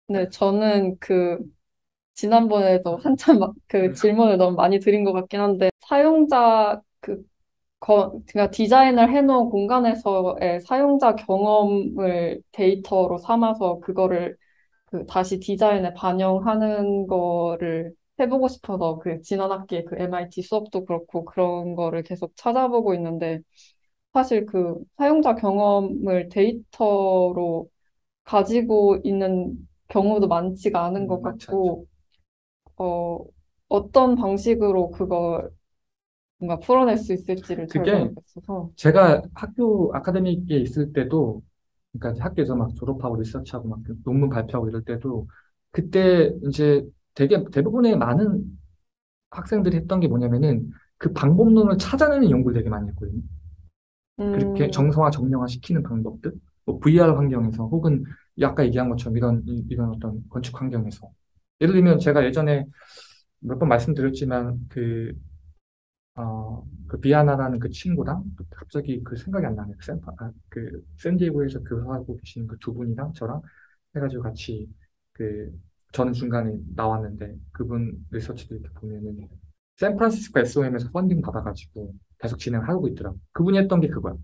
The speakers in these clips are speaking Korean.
네, 저는 지난번에도 한참 그 질문을 너무 많이 드린 것 같긴 한데, 사용자 그러니까 디자인을 해놓은 공간에서의 사용자 경험을 데이터로 삼아서 그거를 다시 디자인에 반영하는 거를 해보고 싶어서 지난 학기에 MIT 수업도 그렇고 그런 거를 계속 찾아보고 있는데, 사실 사용자 경험을 데이터로 가지고 있는 경우도 많지가 않은 것 많지 않죠. 같고, 어, 어떤 방식으로 그걸 뭔가 풀어낼 수 있을지를 잘 그게 모르겠어서. 제가 학교 아카데미에 있을 때도, 그러니까 학교에서 막 졸업하고 리서치하고 막 논문 발표하고 이럴 때도, 그때 이제 되게 대부분의 많은 학생들이 했던 게 뭐냐면은 그 방법론을 찾아내는 연구를 되게 많이 했거든요. 그렇게 음, 정성화, 정량화 시키는 방법들, 뭐 VR 환경에서 혹은 아까 얘기한 것처럼 이런 어떤 건축 환경에서. 예를 들면 제가 예전에 몇 번 말씀드렸지만 그 비아나라는 그 친구랑 갑자기 그 생각이 안 나네요. 샌디에고에서 교사하고 계시는 그 두 분이랑 저랑 해가지고 같이 그 저는 중간에 나왔는데 그분 리서치도 이렇게 보면은 샌프란시스코 SOM에서 펀딩 받아가지고 계속 진행하고 있더라고. 그분이 했던 게 그거야.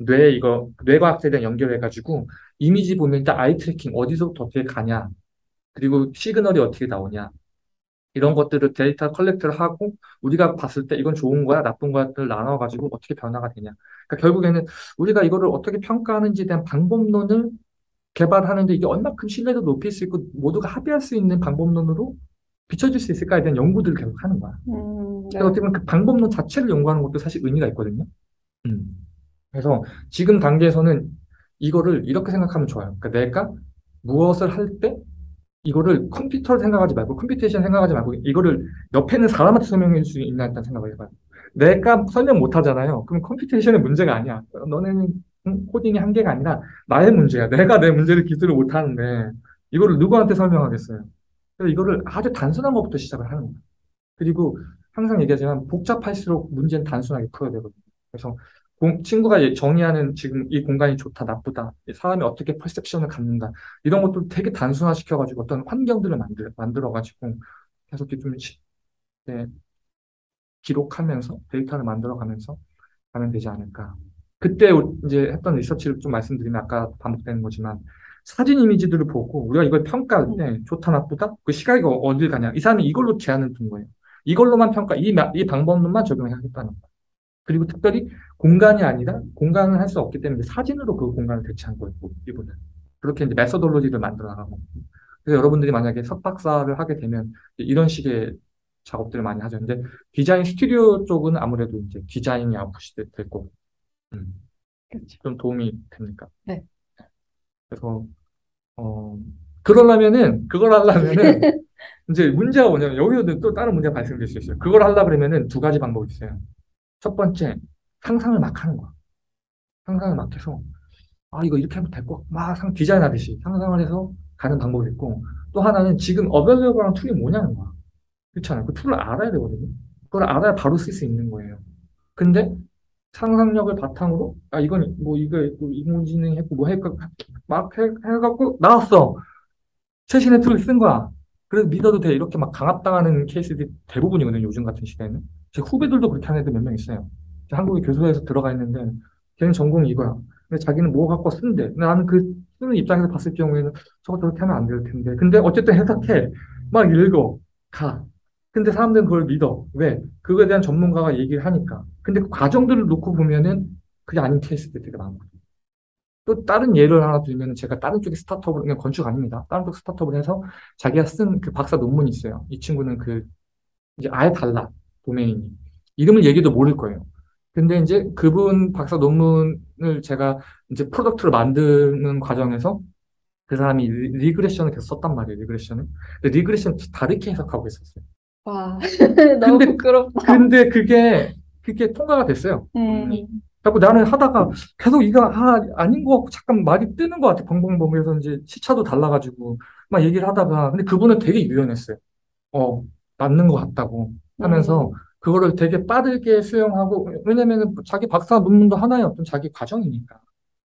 뇌과학에 대한 연결해가지고 이미지 보면 일단 아이 트래킹 어디서부터 어떻게 가냐, 그리고 시그널이 어떻게 나오냐, 이런 것들을 데이터 컬렉트를 하고 우리가 봤을 때 이건 좋은 거야, 나쁜 거야를 나눠가지고 어떻게 변화가 되냐. 그러니까 결국에는 우리가 이거를 어떻게 평가하는지에 대한 방법론을 개발하는데 이게 얼마큼 신뢰도 높일 수 있고 모두가 합의할 수 있는 방법론으로 비춰질 수 있을까에 대한 연구들을 계속 하는 거야. 그래서 네. 어떻게 보면 그 방법론 자체를 연구하는 것도 사실 의미가 있거든요. 음. 그래서 지금 단계에서는 이거를 이렇게 생각하면 좋아요. 그러니까 내가 무엇을 할때 이거를 컴퓨터를 생각하지 말고 컴퓨테이션 생각하지 말고 이거를 옆에 있는 사람한테 설명해 줄 수 있나 일단 생각을 해봐요. 내가 설명 못 하잖아요. 그럼 컴퓨테이션의 문제가 아니야. 너네는 코딩의 한계가 아니라 나의 문제야. 내가 내 문제를 기술을 못 하는데 이거를 누구한테 설명하겠어요. 그래서 이거를 아주 단순한 것부터 시작을 하는 거예요. 그리고 항상 얘기하지만 복잡할수록 문제는 단순하게 풀어야 되거든요. 그래서 친구가 정의하는 지금 이 공간이 좋다, 나쁘다, 사람이 어떻게 퍼셉션을 갖는다, 이런 것도 되게 단순화시켜가지고 어떤 환경들을 만들어가지고 계속 이렇게 네, 기록하면서 데이터를 만들어가면서 가면 되지 않을까. 그때 이제 했던 리서치를 좀 말씀드리면 아까 반복되는 거지만 사진 이미지들을 보고 우리가 이걸 평가할 음, 때 좋다 나쁘다 그 시각이 어딜 가냐 이 사람이 이걸로 제안을 둔 거예요. 이걸로만 이 방법론만 적용하겠다는 거예요. 그리고 특별히 공간이 아니라 공간을 할 수 없기 때문에 사진으로 그 공간을 대체한 거예요. 이분은 그렇게 이제 메소돌로지를 만들어 나가고 그래서 여러분들이 만약에 석박사를 하게 되면 이런 식의 작업들을 많이 하죠. 근데 디자인 스튜디오 쪽은 아무래도 이제 디자인이 아웃풋이 될 거고 음, 그렇죠. 좀 도움이 됩니까? 네. 그래서 어 그걸 하려면은 이제 문제가 뭐냐면 여기서도 또 다른 문제가 발생될 수 있어요. 그걸 하려 그러면은 두 가지 방법이 있어요. 첫 번째 상상을 막 하는 거야. 상상을 막 해서 이거 이렇게 하면 될 거, 막 디자인하듯이 상상을 해서 가는 방법이 있고 또 하나는 지금 어ቬ일러블한 툴이 뭐냐는 거야. 그렇잖아요. 그 툴을 알아야 되거든요. 그걸 알아야 바로 쓸 수 있는 거예요. 근데 상상력을 바탕으로 이건 뭐 이거 인공지능 했고 뭐 해갖고 막 해갖고 나왔어. 최신의 툴을 쓴 거야. 그래서 믿어도 돼. 이렇게 막 강압당하는 케이스들이 대부분이거든요. 요즘 같은 시대에는. 제 후배들도 그렇게 하는 애들 몇 명 있어요. 한국에 교수회에서 들어가 있는데 걔는 전공이 이거야. 근데 자기는 뭐 갖고 쓴대. 근데 나는 그 쓰는 입장에서 봤을 경우에는 저거 저렇게 하면 안 될 텐데. 근데 어쨌든 해석해. 막 읽어. 가. 근데 사람들은 그걸 믿어. 왜? 그거에 대한 전문가가 얘기를 하니까. 근데 그 과정들을 놓고 보면은 그게 아닌 케이스들이 되게 많거든요. 또 다른 예를 하나 들면 제가 다른 쪽에 스타트업을 그냥 건축 아닙니다. 다른 쪽 스타트업을 해서 자기가 쓴 그 박사 논문이 있어요. 이 친구는 이제 아예 달라 도메인이 이름을 얘기도 모를 거예요. 근데 이제 그분 박사 논문을 제가 이제 프로덕트를 만드는 과정에서 그 사람이 리그레션을 계속 썼단 말이에요. 리그레션을. 근데 리그레션 다르게 해석하고 있었어요. 와, 너무 근데 부끄럽다. 근데 그게 통과가 됐어요. 음, 자꾸 나는 하다가 계속 이거 아닌 것 같고 잠깐 말이 뜨는 것 같아. 벙벙벙 해서 이제 시차도 달라가지고 막 얘기를 하다가 근데 그분은 되게 유연했어요. 어 맞는 것 같다고 하면서 음, 그거를 되게 빠르게 수용하고 왜냐면은 자기 박사 논문도 하나의 어떤 자기 과정이니까.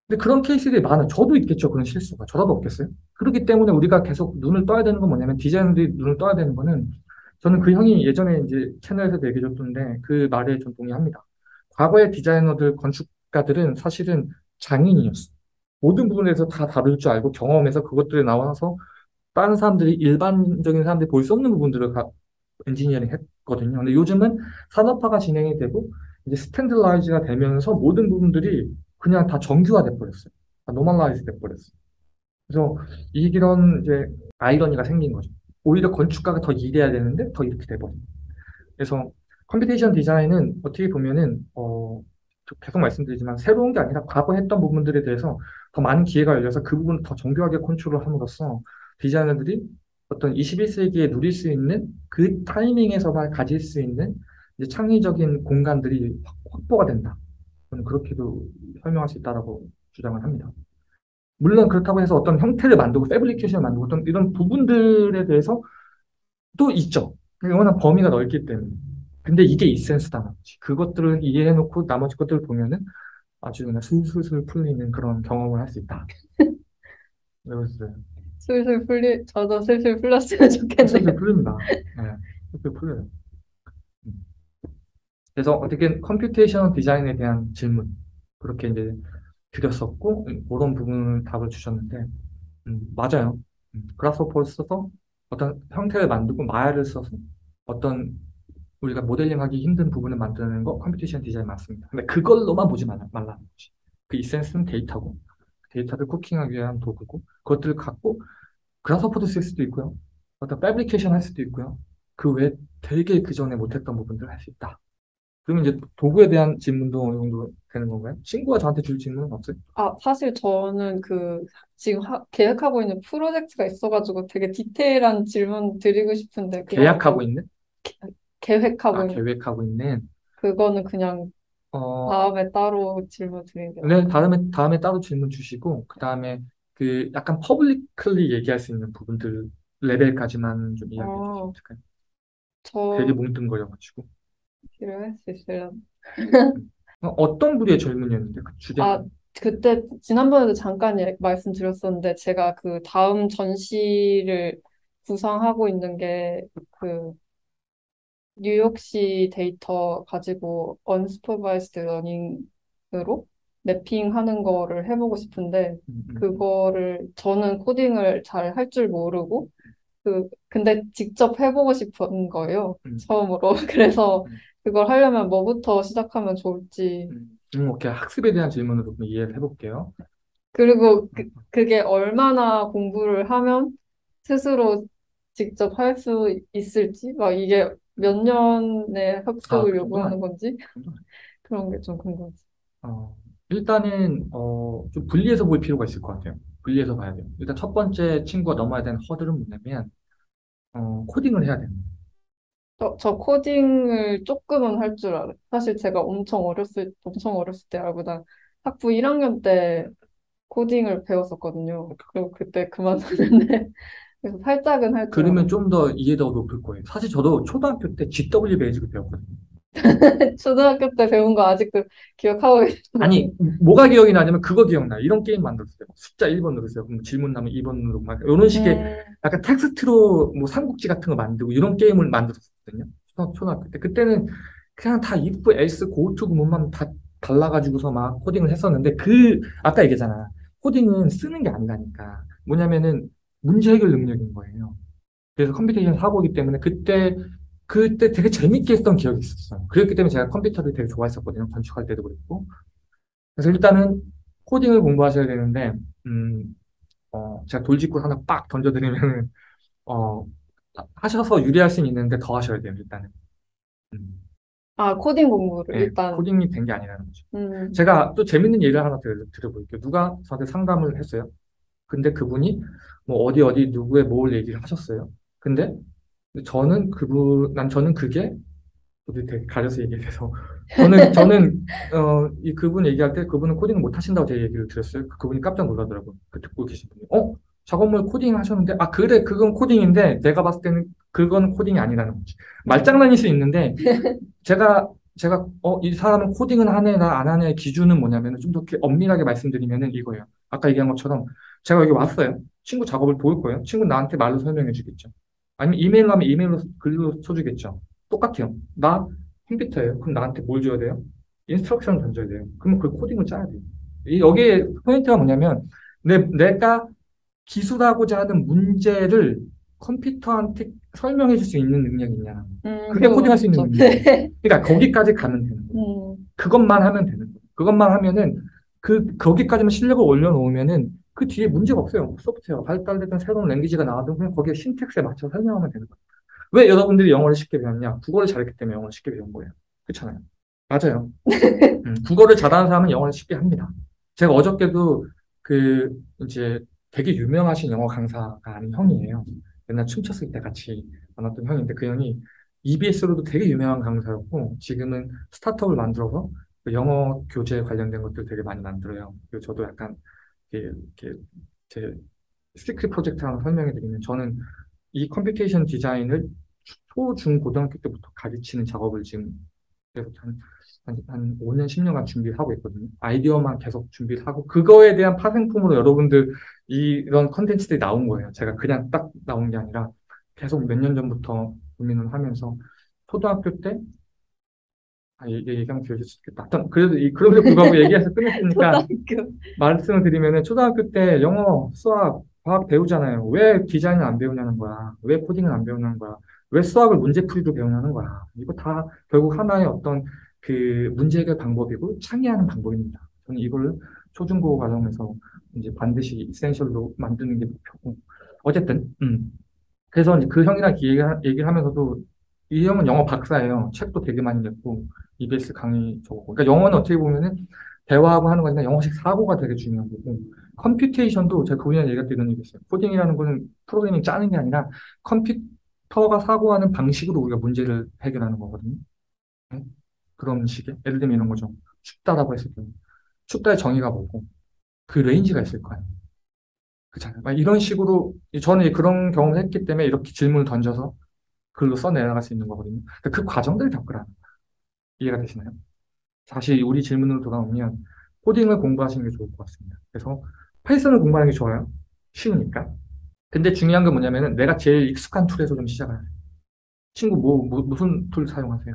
근데 그런 케이스들이 많아요. 저도 있겠죠. 그런 실수가. 저라도 없겠어요. 그렇기 때문에 우리가 계속 눈을 떠야 되는 건 뭐냐면, 디자이너들이 눈을 떠야 되는 거는, 저는 그 형이 예전에 이제 채널에서도 얘기해 줬던데 그 말에 좀 동의합니다. 과거의 디자이너들, 건축가들은 사실은 장인이었어. 모든 부분에서 다 다룰 줄 알고 경험해서 그것들이 나와서 다른 사람들이, 일반적인 사람들이 볼 수 없는 부분들을 엔지니어링 했거든요. 근데 요즘은 산업화가 진행이 되고 이제 스탠들라이즈가 되면서 모든 부분들이 그냥 다 정규화 돼버렸어요. 다 노멀라이즈 돼버렸어요. 그래서 이런 이제 아이러니가 생긴 거죠. 오히려 건축가가 더 일해야 되는데 더 이렇게 돼버린. 그래서 컴퓨테이션 디자인은 어떻게 보면은 계속 말씀드리지만 새로운 게 아니라 과거 했던 부분들에 대해서 더 많은 기회가 열려서 그 부분을 더 정교하게 컨트롤을 함으로써 디자이너들이 어떤 21세기에 누릴 수 있는 그 타이밍에서만 가질 수 있는 이제 창의적인 공간들이 확보가 된다. 저는 그렇게도 설명할 수 있다라고 주장을 합니다. 물론 그렇다고 해서 어떤 형태를 만들고 패브리케이션을 만들고 어떤 이런 부분들에 대해서 또 있죠. 워낙 범위가 넓기 때문에. 근데 이게 이센스다. 그것들을 이해해놓고 나머지 것들을 보면은 아주 그냥 술술술 풀리는 그런 경험을 할 수 있다. 그래서 저도 슬슬 풀렸으면 술술 좋겠네요. 풀립니다. 네, 술술 풀려요. 음. 그래서 어떻게 컴퓨테이션 디자인에 대한 질문 그렇게 이제 드렸었고 그런 부분을 답을 주셨는데 맞아요. 그라스호퍼를 써서 어떤 형태를 만들고 마야를 써서 어떤 우리가 모델링하기 힘든 부분을 만드는 거 컴퓨테이션 디자인 맞습니다. 근데 그걸로만 보지 말라는 거지. 그 이센스는 데이터고 데이터를 쿠킹하기 위한 도구고 그것들을 갖고 그라스호퍼도 쓸 수도 있고요. 어떤 패브리케이션 할 수도 있고요. 그 외에 되게 그 전에 못했던 부분들을 할 수 있다. 그러면 이제 도구에 대한 질문도 어느 정도 되는 건가요? 친구가 저한테 줄 질문은 없어요? 아, 사실 저는 지금 계획하고 있는 프로젝트가 있어가지고 되게 디테일한 질문 드리고 싶은데 그거는 계약하고 있는? 게- 계획하고 아, 있는 계획하고 있는? 그거는 그냥 어, 다음에 따로 질문 드리는 게 네, 나을까요? 다음에 따로 질문 주시고, 그 다음에 그 약간 퍼블리클리 얘기할 수 있는 부분들 레벨까지만 좀 이야기해 주시면 어, 어떨까요? 되게 저 뭉뚱거려가지고. 필요할 수 있으려나? 어떤 부류의 질문이었는데, 그 주제가? 아, 그때 지난번에도 잠깐 말씀드렸었는데 제가 그 다음 전시를 구상하고 있는 게 그 뉴욕시 데이터 가지고 언스퍼바이스드 러닝으로 매핑하는 거를 해보고 싶은데 음, 음, 그거를 저는 코딩을 잘 할 줄 모르고 근데 직접 해보고 싶은 거예요. 음, 처음으로. 그래서 음, 그걸 하려면 뭐부터 시작하면 좋을지 오케이. 학습에 대한 질문으로 좀 이해를 해볼게요. 그리고 음, 그게 얼마나 공부를 하면 스스로 직접 할 수 있을지, 막 이게 몇 년의 아, 학습을 그 정도는 요구하는 아니고. 건지, 그 정도는 아니고. 그런 게 좀 궁금해요. 일단은, 좀 분리해서 볼 필요가 있을 것 같아요. 분리해서 봐야 돼요. 일단 첫 번째 친구가 넘어야 되는 허들은 뭐냐면, 코딩을 해야 됩니다. 저 코딩을 조금은 할 줄 알아요. 사실 제가 엄청 어렸을 때 알보다 학부 1학년 때 코딩을 배웠었거든요. 그리고 그때 그만뒀는데, 그래서 살짝은 할 줄 그러면 알아요. 좀 더 이해도가 높을 거예요. 사실 저도 초등학교 때 GW 베이직을 배웠거든요. 초등학교 때 배운 거 아직도 기억하고 계시나요? 아니, 뭐가 기억이 나냐면 그거 기억나요. 이런 게임 만들었어요. 숫자 1번 누르세요. 그럼 질문 나면 2번 누르고 막 이런 식의 음, 약간 텍스트로 뭐 삼국지 같은 거 만들고 이런 게임을 만들었거든요. 초등학교 때. 그때는 그냥 다 if, else, go to 구문만 다 달라가지고서 막 코딩을 했었는데 아까 얘기했잖아. 코딩은 쓰는 게 아니라니까. 뭐냐면은 문제 해결 능력인 거예요. 그래서 컴퓨테이션 사고이기 때문에 그때 되게 재밌게 했던 기억이 있었어요. 그렇기 때문에 제가 컴퓨터를 되게 좋아했었거든요. 건축할 때도 그랬고. 그래서 일단은 코딩을 공부하셔야 되는데, 제가 돌직구 하나 빡 던져드리면, 어, 하셔서 유리할 수는 있는데 더 하셔야 돼요, 일단은. 음, 아, 코딩 공부를 예, 일단, 코딩이 된 게 아니라는 거죠. 음, 제가 또 재밌는 예를 하나 드려볼게요. 누가 저한테 상담을 했어요. 근데 그분이 뭐 어디 누구의 뭘 얘기를 하셨어요. 근데 저는 그게 저도 되게 가려서 얘기해서 이 그분 얘기할 때 그분은 코딩을 못 하신다고 제 얘기를 드렸어요. 그분이 깜짝 놀라더라고요. 그 듣고 계신 분이 작업물 코딩 하셨는데 아 그래 그건 코딩인데 내가 봤을 때는 그건 코딩이 아니라는 거지. 말장난일 수 있는데 제가 제가 이 사람은 코딩은 하네, 나 안 하네 기준은 뭐냐면 좀 더 엄밀하게 말씀드리면은 이거예요. 아까 얘기한 것처럼 제가 여기 왔어요. 친구 작업을 도울 거예요. 친구 나한테 말로 설명해 주겠죠. 아니면 이메일로 하면 이메일로 글로 써주겠죠. 똑같아요. 나 컴퓨터예요. 그럼 나한테 뭘 줘야 돼요? 인스트럭션을 던져야 돼요. 그러면 그 코딩을 짜야 돼요. 여기에 포인트가 뭐냐면 내가 기술하고자 하는 문제를 컴퓨터한테 설명해 줄 수 있는 능력이 있냐. 그게 그건 코딩할 수 있는 어렵죠. 능력이에요. 그러니까 거기까지 가면 되는 거예요. 음, 그것만 하면 되는 거예요. 그것만 하면은 거기까지만 실력을 올려놓으면은 그 뒤에 문제가 없어요. 소프트웨어가 발달되든 새로운 랭귀지가 나와도 그냥 거기에 신텍스에 맞춰 설명하면 되는 거예요. 왜 여러분들이 영어를 쉽게 배웠냐? 국어를 잘했기 때문에 영어를 쉽게 배운 거예요. 그렇잖아요. 맞아요. 국어를 잘하는 사람은 영어를 쉽게 합니다. 제가 어저께도 그 이제 되게 유명하신 영어 강사가 아닌 형이에요. 옛날 춤췄을 때 같이 만났던 형인데 그 형이 EBS로도 되게 유명한 강사였고 지금은 스타트업을 만들어서 그 영어 교재 관련된 것들 되게 많이 만들어요. 그리고 저도 약간 이렇게 제 시크릿 프로젝트 하나 설명해 드리면 저는 이 컴퓨테이션 디자인을 초, 중, 고등학교 때부터 가르치는 작업을 지금 그래서 한 5년, 10년간 준비를 하고 있거든요. 아이디어만 계속 준비를 하고, 그거에 대한 파생품으로 여러분들 이런 컨텐츠들이 나온 거예요. 제가 그냥 딱 나온 게 아니라 계속 몇 년 전부터 고민을 하면서, 초등학교 때, 이게 얘기하면 길어질 수 있겠다. 하여튼 그래도 그럼에도 불구하고 얘기해서 끝냈으니까, 초등학교. 말씀을 드리면은, 초등학교 때 영어, 수학, 과학 배우잖아요. 왜 디자인을 안 배우냐는 거야. 왜 코딩을 안 배우냐는 거야. 왜 수학을 문제풀이로 배우냐는 거야. 이거 다 결국 하나의 어떤 그 문제 해결 방법이고 창의하는 방법입니다. 저는 이걸 초중고 과정에서 이제 반드시 이센셜로 만드는 게 목표고. 어쨌든, 그래서 이제 그 형이랑 얘기를 하면서도 이 형은 영어 박사예요. 책도 되게 많이 냈고, EBS 강의 적었고. 그러니까 영어는 어떻게 보면은 대화하고 하는 거니까 영어식 사고가 되게 중요한 거고, 컴퓨테이션도 제가 그분이랑 얘기할 때 이런 얘기 했어요. 코딩이라는 거는 프로그래밍 짜는 게 아니라 컴퓨터가 사고하는 방식으로 우리가 문제를 해결하는 거거든요. 네? 그런 식의. 예를 들면 이런 거죠. 춥다라고 했을 때, 춥다의 정의가 뭐고, 그 레인지가 있을 거예요. 그렇잖아요. 막 이런 식으로, 저는 그런 경험을 했기 때문에 이렇게 질문을 던져서 글로 써내려갈 수 있는 거거든요. 그러니까 그 과정들을 겪으라는 거예요. 이해가 되시나요? 다시 우리 질문으로 돌아오면 코딩을 공부하시는 게 좋을 것 같습니다. 그래서 파이썬을 공부하는 게 좋아요. 쉬우니까. 근데 중요한 건 뭐냐면은 내가 제일 익숙한 툴에서 좀 시작을 해요. 친구 무슨 툴 사용하세요?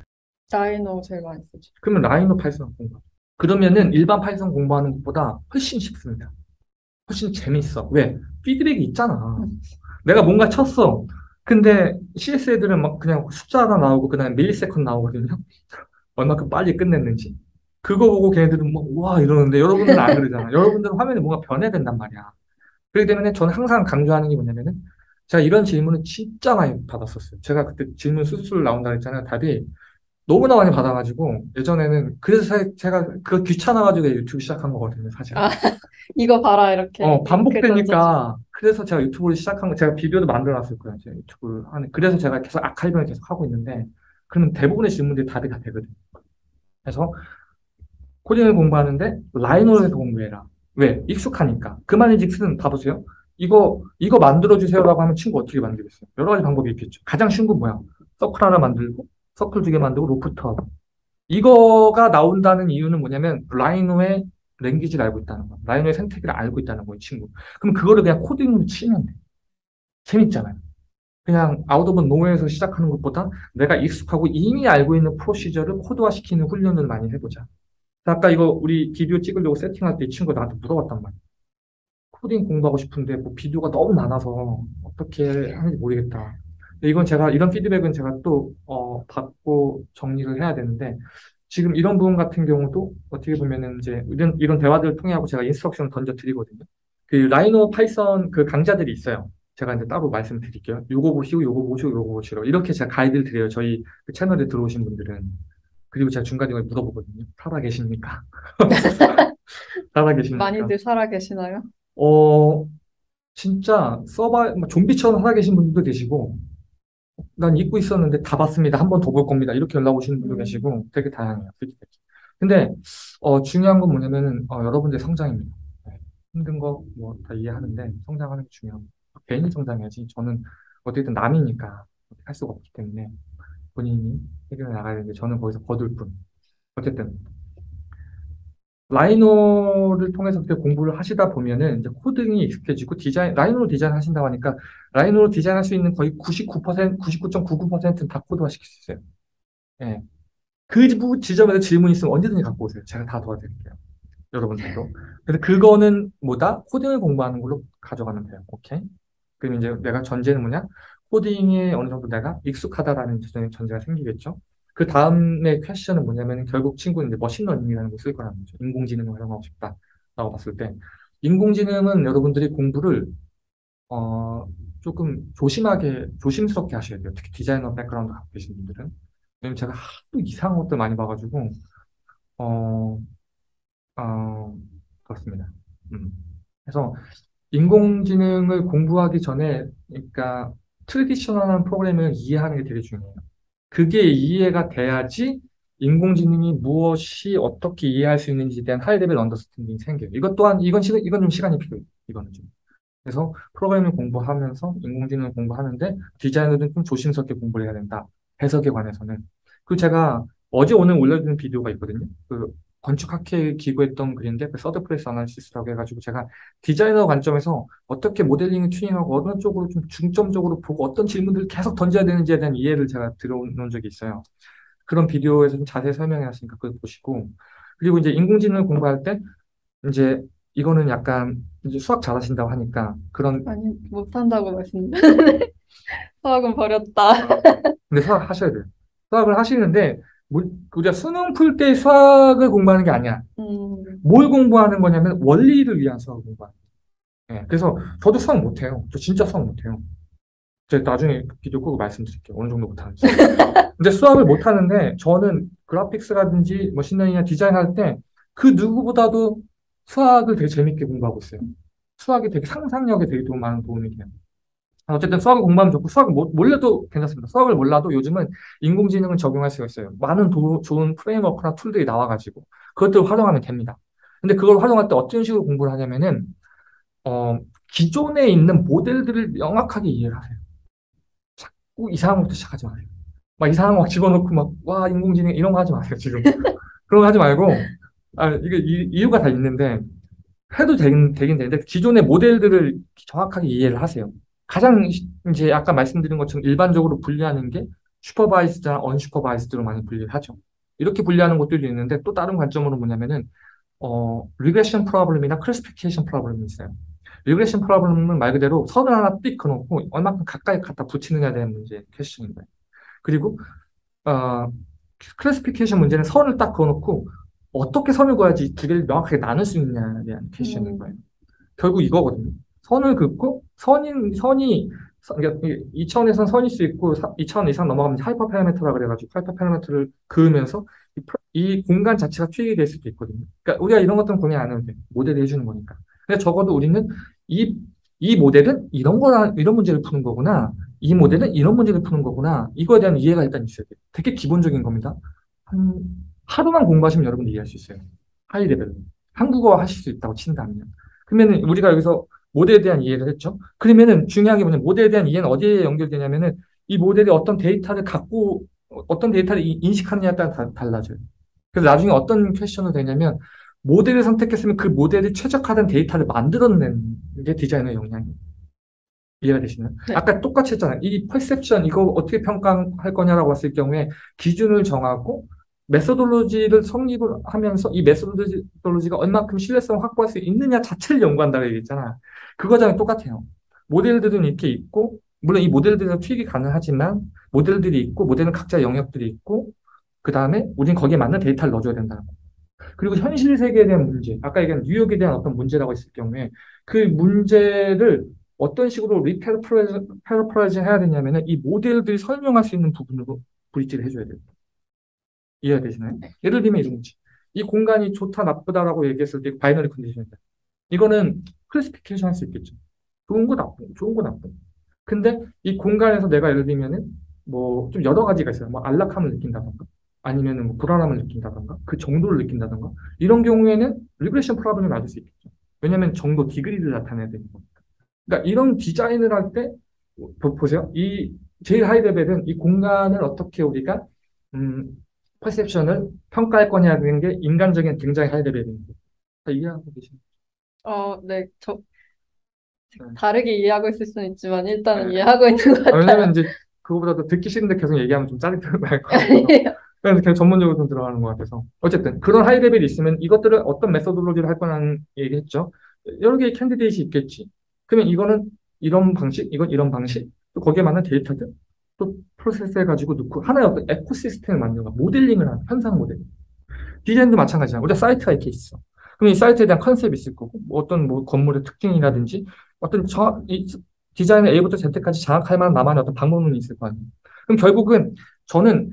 라이노 제일 많이 쓰죠. 그러면 라이노 파이썬 공부. 그러면은 일반 파이썬 공부하는 것보다 훨씬 쉽습니다. 훨씬 재밌어. 왜? 피드백이 있잖아. 내가 뭔가 쳤어. 근데 CS 애들은 막 그냥 숫자 하나 나오고 그다음에 밀리세컨드 나오거든요. 얼마큼 빨리 끝냈는지. 그거 보고 걔네들은 막, 와, 이러는데 여러분들은 안 그러잖아. 여러분들은 화면에 뭔가 변해야 된단 말이야. 그렇기 때문에 저는 항상 강조하는 게 뭐냐면은, 제가 이런 질문을 진짜 많이 받았었어요. 제가 그때 질문 수술 나온다 했잖아요. 답이 너무나 많이 받아가지고, 예전에는, 그래서 제가 그거 귀찮아가지고 유튜브 시작한 거거든요, 사실은. 아, 이거 봐라, 이렇게 링크 던져주고. 반복되니까, 그래서 제가 유튜브를 시작한 거, 제가 비디오도 만들어놨을 거예요. 제가 유튜브를 하는. 그래서 제가 계속 아카이브를 계속 하고 있는데, 그러면 대부분의 질문들이 답이 다 되거든요. 그래서 코딩을 공부하는데 라이노를 해서 공부해라. 왜? 익숙하니까. 그 말인즉슨 봐보세요. 이거 만들어주세요라고 하면 친구 어떻게 만들겠어요? 여러 가지 방법이 있겠죠. 가장 쉬운 건 뭐야? 서클 하나 만들고, 서클 두 개 만들고, 로프트 하고. 이거가 나온다는 이유는 뭐냐면, 라이노의 랭귀지를 알고 있다는 거. 라이노의 생태계를 알고 있다는 거예요, 친구. 그럼 그거를 그냥 코딩으로 치면 돼. 재밌잖아요. 그냥 아웃 오브 노에서 시작하는 것보다 내가 익숙하고 이미 알고 있는 프로시저를 코드화시키는 훈련을 많이 해보자. 아까 이거 우리 비디오 찍으려고 세팅할 때 이 친구가 나한테 물어봤단 말이야. 코딩 공부하고 싶은데 뭐 비디오가 너무 많아서 어떻게 하는지 모르겠다. 근데 이건 제가 이런 피드백은 제가 또 받고 정리를 해야 되는데 지금 이런 부분 같은 경우도 어떻게 보면은 이제 이런 대화들을 통해 하고 제가 인스트럭션을 던져 드리거든요. 그 라이노 파이썬 그 강좌들이 있어요. 제가 이제 따로 말씀드릴게요. 요거 보시고 요거 보시고 요거 보시고 이렇게 제가 가이드를 드려요. 저희 그 채널에 들어오신 분들은. 그리고 제가 중간중간에 물어보거든요. 살아 계십니까? 살아 계십니까? 많이들 살아 계시나요? 어, 진짜 뭐 좀비처럼 살아 계신 분들도 계시고, 난 잊고 있었는데 다 봤습니다. 한 번 더 볼 겁니다. 이렇게 연락 오시는 분도 음, 계시고, 되게 다양해요. 피드백이. 근데, 중요한 건 뭐냐면은, 여러분들의 성장입니다. 네. 힘든 거 뭐 다 이해하는데, 성장하는 게 중요합니다. 개인이 성장해야지. 저는 어쨌든 남이니까 할 수가 없기 때문에. 본인이 해결해 나가야 되는데 저는 거기서 거둘 뿐. 어쨌든 라이노를 통해서 그렇게 공부를 하시다 보면은 이제 코딩이 익숙해지고 라이노로 디자인 하신다고 하니까 라이노로 디자인할 수 있는 거의 99%, 99.99%는 다 코드화시킬 수 있어요. 예. 그 지점에서 질문 있으면 언제든지 갖고 오세요. 제가 다 도와드릴게요. 여러분들도. 그래서 그거는 뭐다? 코딩을 공부하는 걸로 가져가면 돼요. 오케이? 그럼 이제 내가 전제는 뭐냐? 코딩에 어느 정도 내가 익숙하다라는 전제가 생기겠죠. 그 다음에 퀘션은 뭐냐면 결국 친구는 이제 머신러닝이라는 걸 쓸 거라는 거죠. 인공지능을 활용하고 싶다라고 봤을 때 인공지능은 여러분들이 공부를 어 조금 조심스럽게 하셔야 돼요. 특히 디자이너 백그라운드 갖고 계신 분들은. 왜냐면 제가 하도 이상한 것들 많이 봐가지고 어, 어 그렇습니다. 음. 그래서 인공지능을 공부하기 전에, 그러니까 트레디셔널한 프로그래밍을 이해하는 게 되게 중요해요. 그게 이해가 돼야지 인공지능이 무엇이 어떻게 이해할 수 있는지에 대한 하이 레벨 언더스탠딩이 생겨요. 이것 또한 이건 좀 시간이 필요해요. 이거는 좀. 그래서 프로그래밍 공부하면서 인공지능 공부하는데 디자이너는 좀 조심스럽게 공부를 해야 된다. 해석에 관해서는. 그 제가 어제 오늘 올려드린 비디오가 있거든요. 그 건축학회 기구했던 글인데 그 서드 프레스 아나리시스라고 해가지고 제가 디자이너 관점에서 어떻게 모델링을 튜닝하고 어느 쪽으로 좀 중점적으로 보고 어떤 질문들을 계속 던져야 되는지에 대한 이해를 제가 들어놓은 적이 있어요. 그런 비디오에서 좀 자세히 설명해 놨으니까 그걸 보시고 그리고 이제 인공지능을 공부할 때 이제 이거는 약간 이제 수학 잘하신다고 하니까 그런 아니, 못한다고 말씀드렸는데. 수학은 버렸다. 근데 수학 하셔야 돼요. 수학을 하시는데 우리가 수능 풀 때 수학을 공부하는 게 아니야. 음, 뭘 공부하는 거냐면 원리를 위한 수학을 공부하는 거예요. 예, 그래서 저도 수학 못해요. 저 진짜 수학 못해요. 제가 나중에 비디오 끄고 말씀드릴게요. 어느 정도 못하는지. 근데 수학을 못하는데 저는 그래픽스라든지 머신러닝이나 디자인할 때 그 누구보다도 수학을 되게 재밌게 공부하고 있어요. 수학이 되게 상상력에 되게 많은 도움이 돼요. 어쨌든 수학을 공부하면 좋고 수학을 몰라도 괜찮습니다. 수학을 몰라도 요즘은 인공지능을 적용할 수가 있어요. 많은 좋은 프레임워크나 툴들이 나와가지고 그것들을 활용하면 됩니다. 근데 그걸 활용할 때 어떤 식으로 공부를 하냐면은 어, 기존에 있는 모델들을 명확하게 이해를 하세요. 자꾸 이상한 것부터 시작하지 마세요. 막 이상한 거 막 집어넣고 막 와 인공지능 이런 거 하지 마세요 지금. 그런 거 하지 말고 이게 이유가 다 있는데 해도 되긴 되는데 기존의 모델들을 정확하게 이해를 하세요. 가장 이제 아까 말씀드린 것처럼 일반적으로 분리하는 게 슈퍼바이즈드나 언슈퍼바이즈드로 많이 분리를 하죠. 이렇게 분리하는 것들도 있는데 또 다른 관점으로 뭐냐면은 리그레션 프로블럼이나 클래시피케이션 프로블럼이 있어요. 리그레션 프로블럼은 말 그대로 선을 하나 띡 그어놓고 얼마큼 가까이 갖다 붙이느냐에 대한 문제 퀘스천인 거예요. 그리고 어, 클래시피케이션 문제는 선을 딱 그어놓고 어떻게 선을 그어야지 두 개를 명확하게 나눌 수 있느냐에 대한 퀘스천인 거예요. 음, 결국 이거거든요. 선을 긋고 그러니까 이 차원에선 선일 수 있고 이 차원 이상 넘어가면 하이퍼 파라미터라 그래가지고 하이퍼 파라미터를 그으면서 이 공간 자체가 튀게 될 수도 있거든요. 그러니까 우리가 이런 것들은 고민 안 해도 돼. 모델이 해주는 거니까. 근데 적어도 우리는 이, 이 모델은 이런 문제를 푸는 거구나. 이 모델은 이런 문제를 푸는 거구나. 이거에 대한 이해가 일단 있어야 돼요. 되게 기본적인 겁니다. 한 하루만 공부하시면 여러분들 이해할 수 있어요. 하이 레벨로. 한국어 하실 수 있다고 친다면. 그러면은 우리가 여기서 모델에 대한 이해를 했죠. 그러면은 중요한 게 뭐냐면 모델에 대한 이해는 어디에 연결되냐면은 이 모델이 어떤 데이터를 인식하느냐에 따라 달라져요. 그래서 나중에 어떤 퀘션을 되냐면 모델을 선택했으면 그 모델이 최적화된 데이터를 만들어내는 게 디자이너의 역량이에요. 이해가 되시나요? 네. 아까 똑같이 했잖아요. 이 퍼셉션 이거 어떻게 평가할 거냐라고 했을 경우에 기준을 정하고 메소돌로지를 성립을 하면서 이 메소돌로지가 얼마큼 신뢰성을 확보할 수 있느냐 자체를 연구한다고 얘기했잖아. 그거랑 똑같아요. 모델들은 이렇게 있고 물론 이 모델들은 투입이 가능하지만 모델들이 있고 모델은 각자 영역들이 있고 그 다음에 우리는 거기에 맞는 데이터를 넣어줘야 된다. 그리고 현실 세계에 대한 문제, 아까 얘기한 뉴욕에 대한 어떤 문제라고 했을 경우에 그 문제를 어떤 식으로 리페러프라이징 해야 되냐면은 이 모델들이 설명할 수 있는 부분으로 브릿지를 해줘야 돼요. 이해가 되시나요? 예를 들면 이런 거지. 이 공간이 좋다, 나쁘다라고 얘기했을 때 바이너리 컨디션이다. 이거는 클래시피케이션 할 수 있겠죠. 좋은 거 나쁜 거, 좋은 거 나쁜 거. 근데 이 공간에서 내가 예를 들면은 뭐 좀 여러 가지가 있어요. 뭐 안락함을 느낀다던가 아니면은 뭐 불안함을 느낀다던가 그 정도를 느낀다던가 이런 경우에는 리그레션 프로블럼이 맞을 수 있겠죠. 왜냐하면 정도 디그리를 나타내야 되는 거니까. 그러니까 이런 디자인을 할 때 보세요. 이 제일 하이 레벨은 이 공간을 어떻게 우리가 음, 퍼셉션을 평가할 거냐는 게 인간적인 굉장히 하이 레벨입니다. 다 이해하고 계시나요? 네, 저 네. 다르게 이해하고 있을 수는 있지만 일단은 네. 이해하고 있는 것 왜냐면 같아요. 이제 그거보다도 듣기 싫은데 계속 얘기하면 좀 짜증 날 것 같아서. 아니에요. 그래서 그냥 전문적으로 좀 들어가는 것 같아서. 어쨌든 그런 하이 레벨이 있으면 이것들을 어떤 메소드로지를 할 거라는 얘기했죠. 여러 개의 캔디데이트이 있겠지. 그러면 이거는 이런 방식, 이건 이런 방식, 또 거기에 맞는 데이터들, 또 프로세스 해가지고 넣고 하나의 어떤 에코시스템을 만드는 거야. 모델링을 하는 현상 모델. 디자인도 마찬가지잖아. 우리가 사이트가 이렇게 있어. 그럼 이 사이트에 대한 컨셉이 있을 거고, 뭐 어떤 뭐 건물의 특징이라든지, 어떤 이 디자인을 A부터 Z까지 장악할 만한 나만의 어떤 방법론이 있을 거 아니에요. 그럼 결국은 저는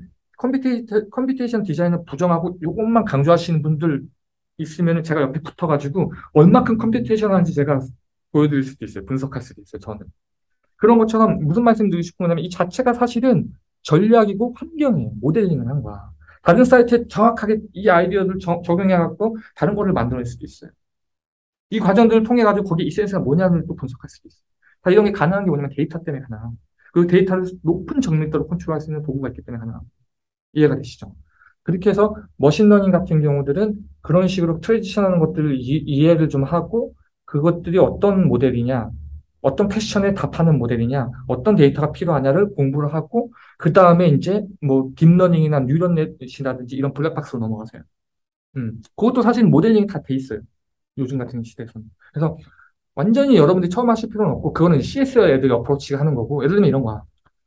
컴퓨테이션 디자인을 부정하고 이것만 강조하시는 분들 있으면 제가 옆에 붙어가지고 얼마큼 컴퓨테이션 하는지 제가 보여드릴 수도 있어요. 분석할 수도 있어요. 저는. 그런 것처럼 무슨 말씀 드리고 싶은 거냐면 이 자체가 사실은 전략이고 환경이에요. 모델링을 한 거야. 다른 사이트에 정확하게 이 아이디어를 적용해갖고 다른 거를 만들어낼 수도 있어요. 이 과정들을 통해가지고 거기에 이센스가 뭐냐를 또 분석할 수도 있어요. 다 이런 게 가능한 게 뭐냐면 데이터 때문에 가능한. 그 데이터를 높은 정밀도로 컨트롤할 수 있는 도구가 있기 때문에 가능한. 이해가 되시죠? 그렇게 해서 머신러닝 같은 경우들은 그런 식으로 트랜지션하는 것들을 이해를 좀 하고 그것들이 어떤 모델이냐, 어떤 퀘스천에 답하는 모델이냐, 어떤 데이터가 필요하냐를 공부를 하고 그 다음에 이제 뭐 딥러닝이나 뉴런넷이라든지 이런 블랙박스로 넘어가세요. 그것도 사실 모델링이 다 돼 있어요. 요즘 같은 시대에서는. 그래서 완전히 여러분들이 처음 하실 필요는 없고 그거는 CS 애들이 어프로치가 하는 거고 예를 들면 이런 거야.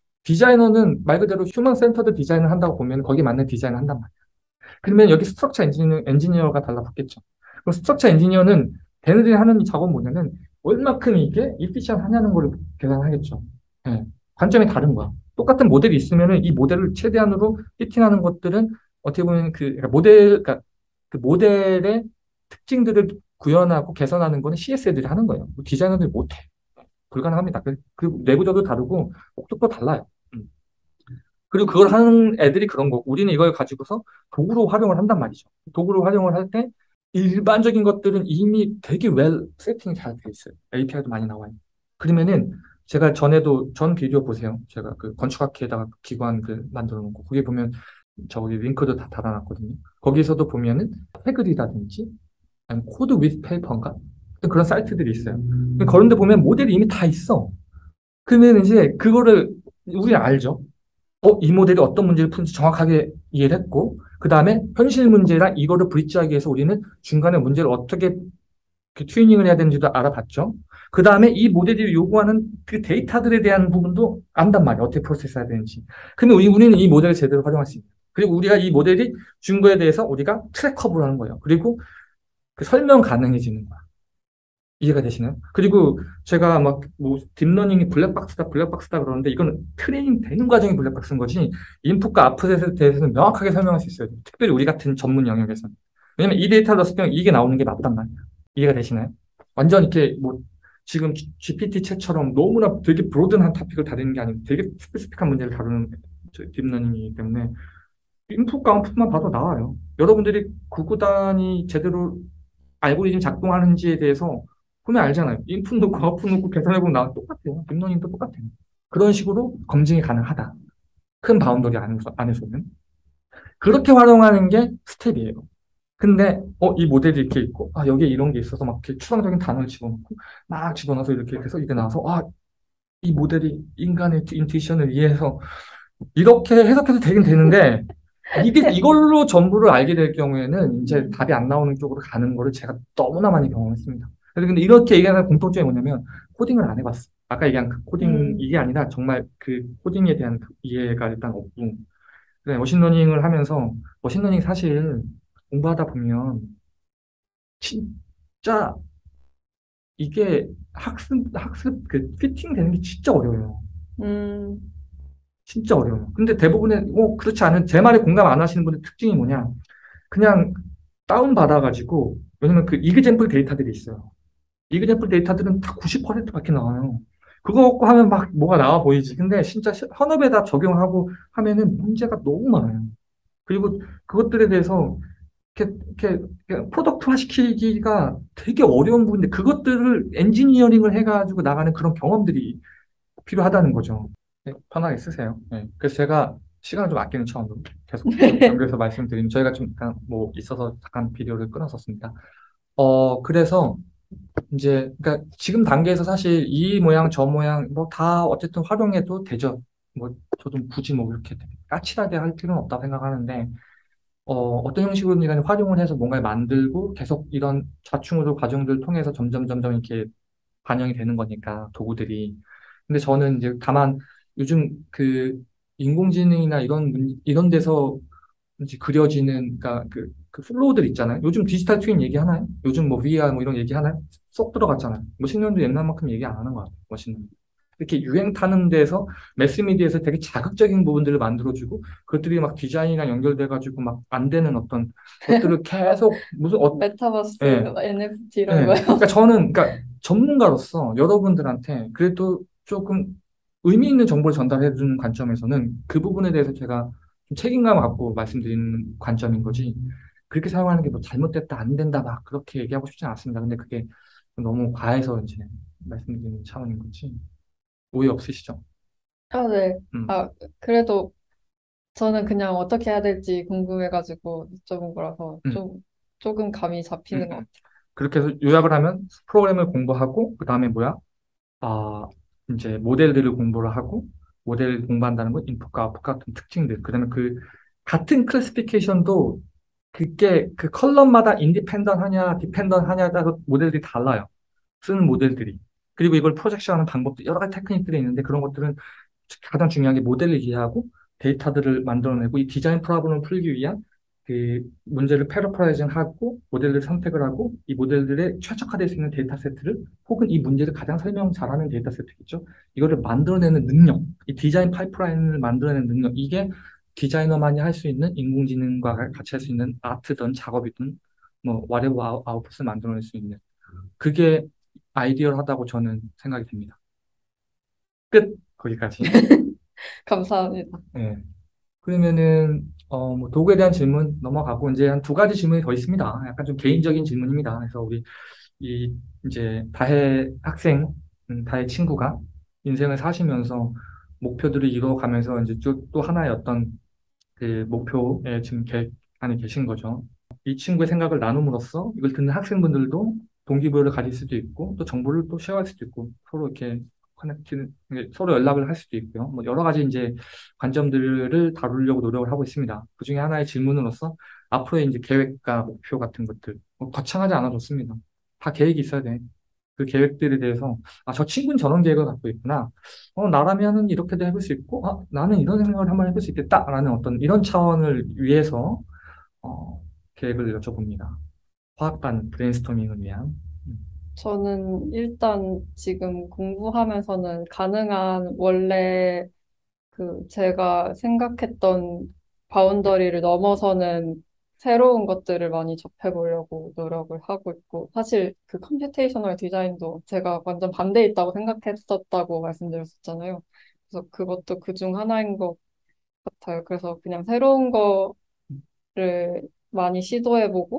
디자이너는 말 그대로 휴먼 센터드 디자인을 한다고 보면 거기에 맞는 디자인을 한단 말이야. 그러면 여기 스트럭처 엔지니어가 달라붙겠죠. 그럼 스트럭처 엔지니어는 걔네들이 하는 작업은 뭐냐면 얼마큼 이게 이피션 하냐는 걸 계산하겠죠. 예. 관점이 다른 거야. 똑같은 모델이 있으면은 이 모델을 최대한으로 피팅하는 것들은 어떻게 보면 그러니까 그러니까 그 모델의 특징들을 구현하고 개선하는 거는 CS들이 하는 거예요. 디자이너들이 못해. 불가능합니다. 그 내구도도 다르고 목적도 달라요. 음. 그리고 그걸 하는 애들이 그런 거고, 우리는 이걸 가지고서 도구로 활용을 한단 말이죠. 도구로 활용을 할 때, 일반적인 것들은 이미 되게 세팅이 잘 돼 있어요. API도 많이 나와요. 그러면은, 제가 전에도, 전 비디오 보세요. 제가 그 건축학회에다가 기관 만들어 놓고, 거기 보면, 저기 링크도 다 달아놨거든요. 거기서도 보면은, 패글이라든지, 아니면 코드 위드 페이퍼인가? 그런 사이트들이 있어요. 그런 데 보면 모델이 이미 다 있어. 그러면 이제 그거를 우리는 알죠. 이 모델이 어떤 문제를 푸는지 정확하게 이해를 했고, 그 다음에 현실 문제랑 이거를 브릿지하기 위해서 우리는 중간에 문제를 어떻게 튜닝을 해야 되는지도 알아봤죠. 그 다음에 이 모델이 요구하는 그 데이터들에 대한 부분도 안단 말이에요. 어떻게 프로세스 해야 되는지. 그러면 우리는 이 모델을 제대로 활용할 수 있는. 그리고 우리가 이 모델이 준 거에 대해서 우리가 트랙 커브를 하는 거예요. 그리고 그 설명 가능해지는 거야. 이해가 되시나요? 그리고 제가 막 뭐 딥러닝이 블랙박스다 그러는데 이건 트레이닝 되는 과정이 블랙박스인 거지 인풋과 아웃풋에 대해서는 명확하게 설명할 수 있어요. 특별히 우리 같은 전문 영역에서는. 왜냐면 이 데이터를 넣었을 때 이게 나오는 게 맞단 말이야. 이해가 되시나요? 완전 이렇게 뭐 지금 GPT 챗처럼 너무나 되게 브로드한 토픽을 다루는 게 아니고 되게 스페시픽한 문제를 다루는 딥러닝이기 때문에 인풋과 아웃풋만 봐도 나와요. 여러분들이 구구단이 제대로 알고리즘 작동하는지에 대해서 보면 알잖아요. 인풋 넣고 아웃풋 넣고 계산해보면 나 똑같아요. 딥러닝도 똑같아요. 그런 식으로 검증이 가능하다. 큰 바운더리 안에서는. 그렇게 활용하는 게 스텝이에요. 근데 이 모델이 이렇게 있고 여기에 이런 게 있어서 막 이렇게 추상적인 단어를 집어넣고 막 집어넣어서 이렇게 해서 이게 나와서 이 모델이 인간의 인투이션을 이해해서 이렇게 해석해도 되긴 되는데 이걸로 전부를 알게 될 경우에는 이제 답이 안 나오는 쪽으로 가는 거를 제가 너무나 많이 경험했습니다. 그래서 근데 이렇게 얘기하는 공통점이 뭐냐면 코딩을 안 해봤어. 아까 얘기한 그 코딩 음, 이게 아니라 정말 그 코딩에 대한 그 이해가 일단 없고 그다음에 머신러닝을 하면서 머신러닝 사실 공부하다 보면 진짜 이게 학습 그 피팅 되는 게 진짜 어려워요. 음, 진짜 어려워요. 근데 대부분의 그렇지 않은 제 말에 공감 안 하시는 분의 특징이 뭐냐? 그냥 다운 받아가지고 왜냐면 그 이그젠플 데이터들이 있어요. 이그젠플 데이터들은 다 90%밖에 나와요. 그거 갖고 하면 막 뭐가 나와 보이지. 근데 진짜 현업에다 적용하고 하면은 문제가 너무 많아요. 그리고 그것들에 대해서 이렇게 프로덕트화 시키기가 되게 어려운 부분인데 그것들을 엔지니어링을 해가지고 나가는 그런 경험들이 필요하다는 거죠. 네, 편하게 쓰세요. 네. 그래서 제가 시간을 좀 아끼는 차원으로 계속 연결해서 말씀드리면 저희가 좀 약간 뭐 있어서 잠깐 비디오를 끊었었습니다. 그래서 이제 그러니까 지금 단계에서 사실 이 모양 저 모양 뭐 다 어쨌든 활용해도 되죠. 뭐 저도 굳이 뭐 이렇게 까칠하게 할 필요는 없다고 생각하는데 어떤 형식으로든 간에 활용을 해서 뭔가를 만들고 계속 이런 좌충우돌 과정들을 통해서 점점 점점 이렇게 반영이 되는 거니까 도구들이. 근데 저는 이제 다만 요즘 그 인공지능이나 이런 데서 이제 그려지는 그러니까 그 플로우들 있잖아요. 요즘 디지털 트윈 얘기하나요? 요즘 뭐 VR 뭐 이런 얘기하나요? 쏙 들어갔잖아요. 뭐 10년도 옛날만큼 얘기 안 하는 것 같아요. 멋있는. 이렇게 유행 타는 데서 매스미디어에서 되게 자극적인 부분들을 만들어주고 그것들이 막 디자인이랑 연결돼가지고 막 안 되는 어떤 것들을 계속 무슨 메타버스, 예, NFT 예. 이런 거요. 그러니까 저는 그러니까 전문가로서 여러분들한테 그래도 조금 의미 있는 정보를 전달해 주는 관점에서는 그 부분에 대해서 제가 좀 책임감을 갖고 말씀드리는 관점인 거지. 그렇게 사용하는 게 뭐 잘못됐다, 안 된다, 막 그렇게 얘기하고 싶진 않습니다. 근데 그게 너무 과해서 이제 말씀드리는 차원인 거지. 오해 없으시죠? 아, 네. 음, 아, 그래도 저는 그냥 어떻게 해야 될지 궁금해가지고 여쭤본 거라서 음, 조금 감이 잡히는 것 음. 같아요. 그렇게 해서 요약을 하면 프로그램을 공부하고, 그 다음에 뭐야? 아, 이제 모델들을 공부를 하고, 모델을 공부한다는 건 인풋과 아웃풋 같은 특징들. 그다음에 그 같은 클래시피케이션도 그게 그 컬럼마다 인디펜던 하냐, 디펜던 하냐에 따라서 모델들이 달라요. 쓰는 모델들이. 그리고 이걸 프로젝션하는 방법도 여러 가지 테크닉들이 있는데 그런 것들은 가장 중요한 게 모델을 이해하고 데이터들을 만들어내고 이 디자인 프로블럼을 풀기 위한 그 문제를 패러프라이징하고 모델들을 선택을 하고 이 모델들에 최적화될 수 있는 데이터 세트를 혹은 이 문제를 가장 설명 잘하는 데이터 세트겠죠. 이거를 만들어내는 능력, 이 디자인 파이프라인을 만들어내는 능력, 이게 디자이너만이 할 수 있는 인공지능과 같이 할 수 있는 아트든 작업이든 뭐 whatever 아웃풋을 만들어낼 수 있는 그게 아이디얼하다고 저는 생각이 됩니다. 끝. 거기까지. 감사합니다. 네. 그러면은 뭐 도구에 대한 질문 넘어가고 이제 한 두 가지 질문이 더 있습니다. 약간 좀 개인적인 질문입니다. 그래서 우리 이 이제 다혜 학생, 다혜 친구가 인생을 사시면서 목표들을 이루어가면서 이제 또 하나의 어떤 그 목표에 지금 안에 계신 거죠. 이 친구의 생각을 나눔으로써 이걸 듣는 학생분들도 동기부여를 가질 수도 있고 또 정보를 또 쉐어할 수도 있고 서로 이렇게 서로 연락을 할 수도 있고요. 뭐 여러 가지 이제 관점들을 다루려고 노력을 하고 있습니다. 그 중에 하나의 질문으로서 앞으로의 이제 계획과 목표 같은 것들 뭐 거창하지 않아 좋습니다. 다 계획이 있어야 돼. 그 계획들에 대해서 아, 저 친구는 저런 계획을 갖고 있구나. 나라면은 이렇게도 해볼 수 있고, 나는 이런 생각을 한번 해볼 수 있겠다라는 어떤 이런 차원을 위해서 어, 계획을 여쭤봅니다. 화학반 브레인스토밍을 위한. 음, 저는 일단 지금 공부하면서는 가능한 원래 제가 생각했던 바운더리를 넘어서는 새로운 것들을 많이 접해보려고 노력을 하고 있고, 사실 그 컴퓨테이셔널 디자인도 제가 완전 반대에 있다고 생각했었다고 말씀드렸었잖아요. 그래서 그것도 그중 하나인 것 같아요. 그래서 그냥 새로운 거를 많이 시도해보고,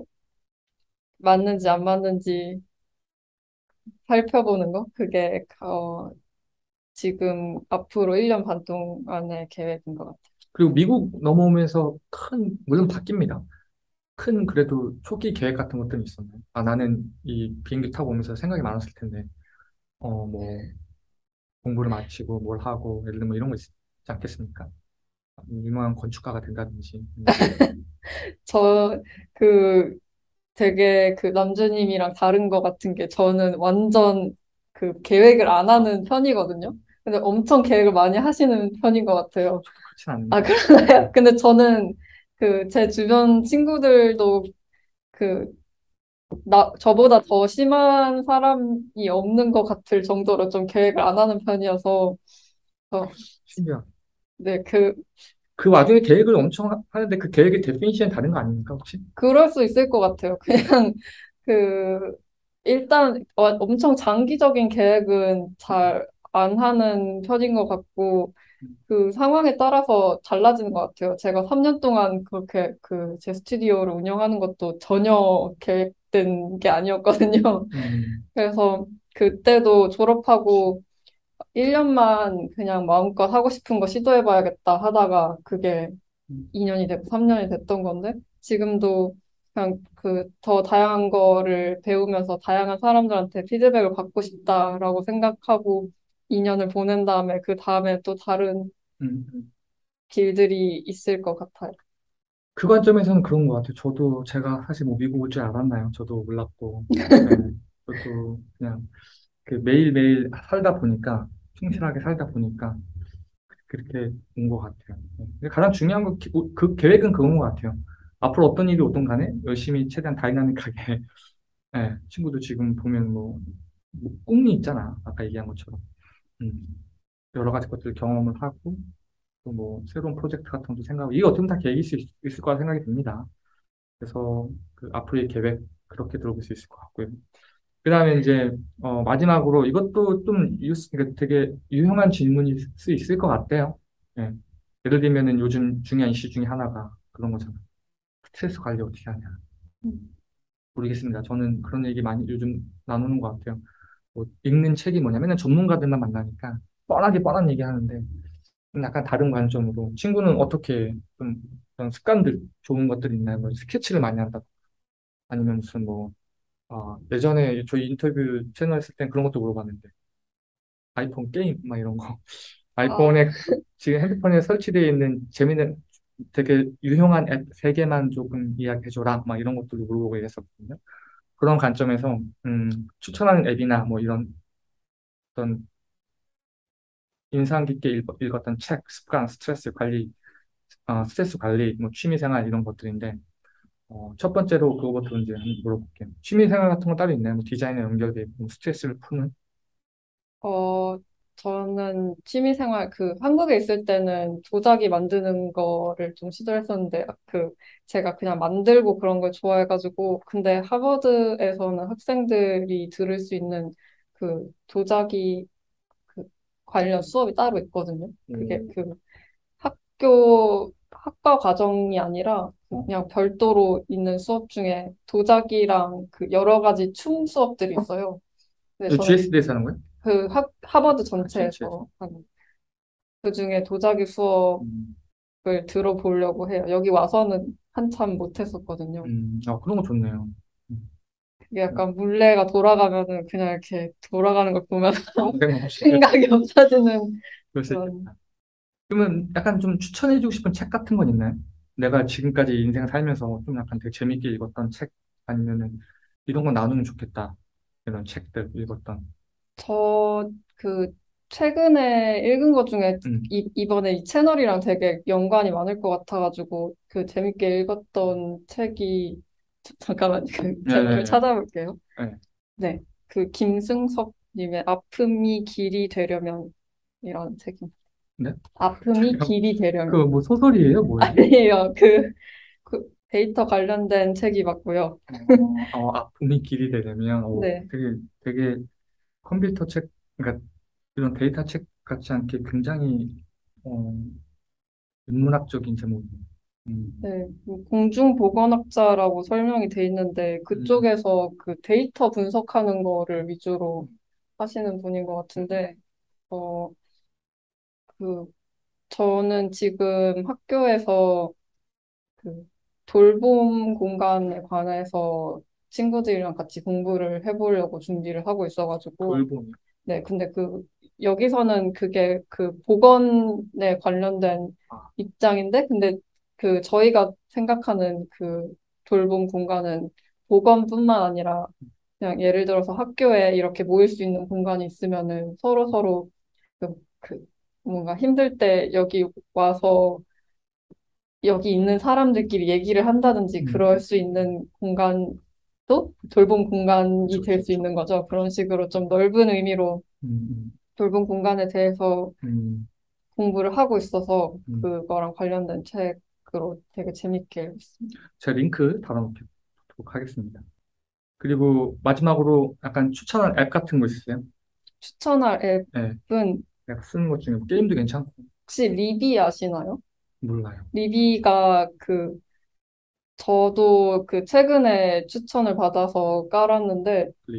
맞는지 안 맞는지 살펴보는 거? 그게, 지금 앞으로 1년 반 동안의 계획인 것 같아요. 그리고 미국 넘어오면서 물론 바뀝니다. 큰 그래도 초기 계획 같은 것들이 있었나요? 아, 나는 이 비행기 타고 오면서 생각이 많았을 텐데, 뭐, 공부를 마치고 뭘 하고, 예를 들면 뭐 이런 거 있지 않겠습니까? 유명한 건축가가 된다든지. 저, 그, 되게 남주님이랑 다른 것 같은 게 저는 완전 계획을 안 하는 편이거든요. 근데 엄청 계획을 많이 하시는 편인 것 같아요. 저도 그렇진 아, 않은데. 그러나요? 근데 저는 제 주변 친구들도 그, 저보다 더 심한 사람이 없는 것 같을 정도로 좀 계획을 안 하는 편이어서, 어, 신기하. 네, 그 와중에 계획을 엄청 하는데 그 계획의 데피니션이 다른 거 아닙니까, 혹시? 그럴 수 있을 것 같아요. 그냥 그 일단 엄청 장기적인 계획은 잘 안 하는 편인 것 같고 그 상황에 따라서 달라지는 것 같아요. 제가 3년 동안 그렇게 제 스튜디오를 운영하는 것도 전혀 계획된 게 아니었거든요. 음, 그래서 그때도 졸업하고 1년만 그냥 마음껏 하고 싶은 거 시도해봐야겠다 하다가 그게 음, 2년이 됐고 3년이 됐던 건데 지금도 그냥 그 더 다양한 거를 배우면서 다양한 사람들한테 피드백을 받고 싶다라고 생각하고 2년을 보낸 다음에 그 다음에 또 다른 음. 길들이 있을 것 같아요. 그 관점에서는 그런 것 같아요. 저도 제가 사실 뭐 미국 올 줄 알았나요? 저도 몰랐고, 예, 저도 그냥 그 매일매일 살다 보니까, 충실하게 살다 보니까 그렇게 온 것 같아요. 예. 근데 가장 중요한 건 그 계획은 그건 것 같아요. 앞으로 어떤 일이 오든 간에 열심히 최대한 다이나믹하게, 예, 친구도 지금 보면 뭐 꿈이 있잖아. 아까 얘기한 것처럼. 음, 여러 가지 것들 경험을 하고, 또 뭐 새로운 프로젝트 같은 것도 생각하고, 이게 어떻게 보면 다 계획일 수 있을 거라 생각이 듭니다. 그래서 그 앞으로의 계획 그렇게 들어볼 수 있을 것 같고요. 그다음에 이제 마지막으로 이것도 좀 그러니까 되게 유용한 질문일 수 있을 것 같아요. 예. 예를 들면은 요즘 중요한 이슈 중에 하나가 그런 거잖아요. 스트레스 관리 어떻게 하냐. 음. 모르겠습니다. 저는 그런 얘기 많이 요즘 나누는 것 같아요. 뭐 읽는 책이 뭐냐. 맨날 전문가들만 만나니까 뻔하게 뻔한 얘기 하는데 약간 다른 관점으로 친구는 어떻게 좀 그런 습관들 좋은 것들 있나요? 뭐 스케치를 많이 한다. 아니면 무슨 뭐 예전에 저희 인터뷰 채널 했을 땐 그런 것도 물어봤는데, 아이폰 게임, 막 이런 거. 아, 아이폰에, 지금 핸드폰에 설치되어 있는 재미있는, 되게 유용한 앱 3개만 조금 이야기해줘라. 막 이런 것들도 물어보고 이랬었거든요. 그런 관점에서, 추천하는 앱이나 뭐 이런 어떤 인상 깊게 읽었던 책, 습관, 스트레스 관리, 뭐 취미 생활 이런 것들인데, 첫 번째로 그거부터 이제 한번 물어볼게요. 취미 생활 같은 거 따로 있나요? 뭐 디자인에 연결돼 있고, 뭐 스트레스를 푸는? 어, 저는 취미생활, 한국에 있을 때는 도자기 만드는 거를 좀 시도했었는데, 제가 그냥 만들고 그런 걸 좋아해가지고, 근데 하버드에서는 학생들이 들을 수 있는 도자기 그 관련 수업이 따로 있거든요. 그게 음, 학과 과정이 아니라 어, 그냥 별도로 있는 수업 중에 도자기랑 그 여러 가지 춤 수업들이 있어요. 근데 저는 GS대에서 하는 거예요? 하버드 전체에서. 전체에서 하는 그중에 도자기 수업을 음, 들어보려고 해요. 여기 와서는 한참 못했었거든요. 그런 거 좋네요. 음, 그게 약간 물레가 돌아가면은 그냥 이렇게 돌아가는 걸 보면 아무 생각 없이 생각이 없어지는 그럴 수 그런. 있겠다. 그러면 약간 좀 추천해주고 싶은 책 같은 건 있나요? 내가 지금까지 인생 살면서 좀 약간 되게 재밌게 읽었던 책 아니면은 이런 거 나누면 좋겠다. 이런 책들 읽었던. 저 최근에 읽은 것 중에 음, 이번에 이 채널이랑 되게 연관이 많을 것 같아가지고 재밌게 읽었던 책이 잠깐만 제목을 네, 찾아볼게요. 네, 네, 김승석 님의 아픔이 길이 되려면 이라는 책입니다. 네? 아픔이 길이 되려면. 그뭐 소설이에요? 뭐예요? 아니에요. 데이터 관련된 책이 맞고요. 아픔이 길이 되려면 네, 되게 컴퓨터 책, 그러니까 이런 데이터 책 같지 않게 굉장히 어, 인문학적인 제목이에요. 음, 네, 공중보건학자라고 설명이 돼 있는데 음, 그쪽에서 데이터 분석하는 거를 위주로 하시는 분인 것 같은데, 어, 그, 저는 지금 학교에서 그 돌봄 공간에 관해서 친구들이랑 같이 공부를 해보려고 준비를 하고 있어가지고, 돌봄이. 네, 근데 여기서는 그게 보건에 관련된 아, 입장인데, 근데 저희가 생각하는 돌봄 공간은 보건뿐만 아니라, 그냥 예를 들어서 학교에 이렇게 모일 수 있는 공간이 있으면은 서로 그, 그 뭔가 힘들 때 여기 와서 여기 있는 사람들끼리 얘기를 한다든지 그럴 음, 수 있는 공간도 돌봄 공간이 그쵸, 될 그쵸, 수 그쵸. 있는 거죠. 그런 식으로 좀 넓은 의미로 음, 돌봄 공간에 대해서 음, 공부를 하고 있어서 음. 그거랑 관련된 책으로 되게 재밌게 읽었습니다. 제가 링크 달아놓도록 하겠습니다. 그리고 마지막으로 약간 추천할 앱 같은 거 있으세요? 추천할 네, 앱은 내가 쓰는 것 중에 뭐 게임도 괜찮고 혹시 리비 아시나요? 몰라요. 리비가 저도 최근에 추천을 받아서 깔았는데 리비.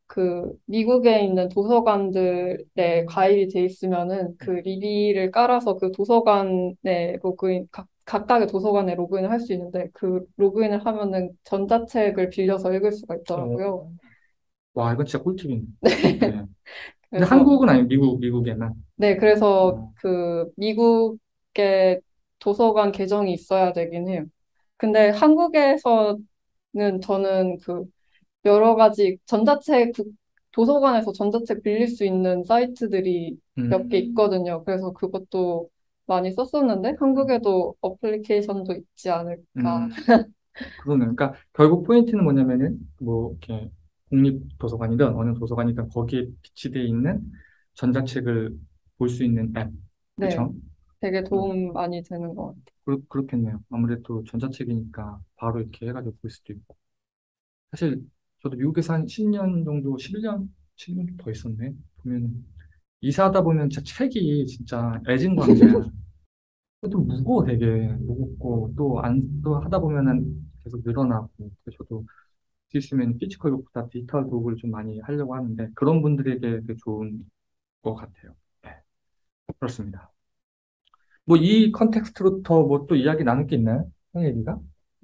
그 미국에 있는 도서관들에 가입이 돼 있으면은 그 리비를 깔아서 그 도서관에 로그인 각각의 도서관에 로그인을 할 수 있는데 그 로그인을 하면은 전자책을 빌려서 읽을 수가 어, 있더라고요. 와, 이건 진짜 꿀팁이네. 네. 근데 그래서 한국은 아니고 미국에만. 네, 그래서 어, 그 미국의 도서관 계정이 있어야 되긴 해요. 근데 한국에서는 저는 그 여러 가지 도서관에서 전자책 빌릴 수 있는 사이트들이 몇 개 음, 있거든요. 그래서 그것도 많이 썼었는데 한국에도 어플리케이션도 있지 않을까. 음, 그러네. 그러니까 결국 포인트는 뭐냐면은 뭐 이렇게 국립도서관이든 어느 도서관이든 거기에 비치되어 있는 전자책을 볼 수 있는 앱. 네, 그쵸? 되게 어, 도움 많이 되는 것 같아요. 그렇겠네요. 아무래도 전자책이니까 바로 이렇게 해가지고 볼 수도 있고. 사실 저도 미국에서 한 10년 정도, 11년, 10년 더 있었네. 보면 이사하다 보면 진짜 책이 진짜 애진광재야. 또 무거워 되게 무겁고 또 하다 보면은 계속 늘어나고 그래서 저도 수 있으면 피지컬 북보다 디지털 독을 좀 많이 하려고 하는데 그런 분들에게 되게 좋은 것 같아요. 네, 그렇습니다. 뭐 이 컨텍스트로 더 뭐 또 이야기 나눌 게 있나요? 형 얘기가?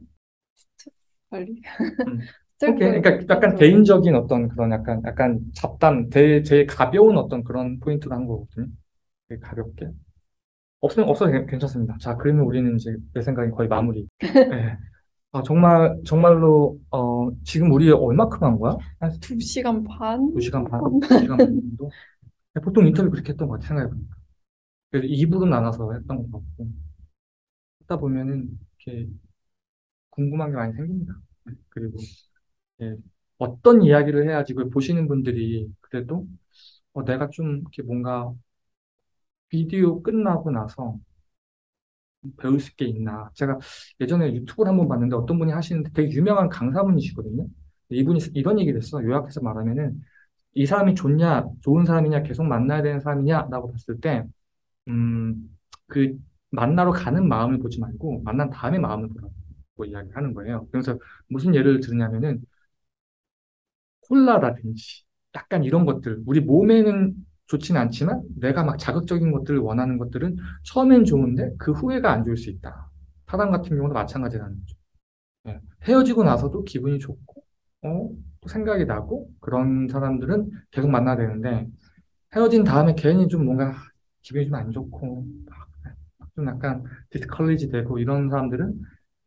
빨리. 오케이. 스트레스, 그러니까 약간 스트레스. 개인적인 어떤 그런 약간 잡담, 제일 가벼운 어떤 그런 포인트로 한 거거든요. 되게 가볍게. 없으면 없어도 괜찮습니다. 자, 그러면 우리는 이제 내 생각엔 거의 마무리. 네. 아, 정말로, 지금 우리 얼마큼 한 거야? 한 2시간 반? 2시간 반? 2시간 반 정도? 네, 보통 인터뷰 그렇게 했던 것 같아, 생각해보니까. 그래서 2부로 나눠서 했던 것 같고. 하다 보면은, 이렇게 궁금한 게 많이 생깁니다. 네, 그리고, 예, 어떤 이야기를 해야지 그 보시는 분들이 그래도, 내가 좀 이렇게 뭔가 비디오 끝나고 나서 배울 수 있게 있나. 제가 예전에 유튜브를 한번 봤는데 어떤 분이 하시는데 되게 유명한 강사분이시거든요. 이분이 이런 얘기를 했어. 요약해서 말하면은, 이 사람이 좋냐, 좋은 사람이냐, 계속 만나야 되는 사람이냐라고 봤을 때, 음, 그 만나러 가는 마음을 보지 말고 만난 다음에 마음을 보라고 이야기하는 거예요. 그래서 무슨 예를 들냐면은 콜라라든지 약간 이런 것들, 우리 몸에는 좋지는 않지만 내가 막 자극적인 것들을 원하는 것들은 처음엔 좋은데 그 후회가 안 좋을 수 있다. 사람 같은 경우도 마찬가지라는 거죠. 예. 헤어지고 나서도 기분이 좋고, 또 생각이 나고 그런 사람들은 계속 만나야 되는데 헤어진 다음에 괜히 좀 뭔가 기분이 좀 안 좋고 좀 약간 디스커리지 되고 이런 사람들은